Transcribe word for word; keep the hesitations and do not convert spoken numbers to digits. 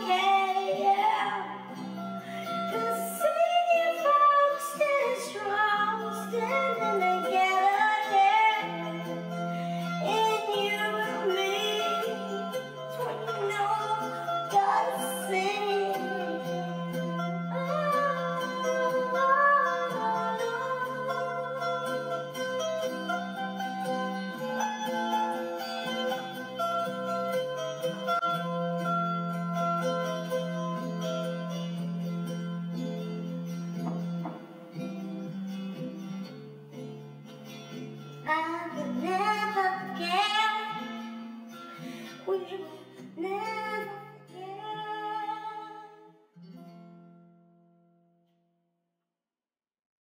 okay, yeah. 'Cause singing folks standing strong, standing together, yeah. And you and me, it's when you know God's singing. I would never forget when you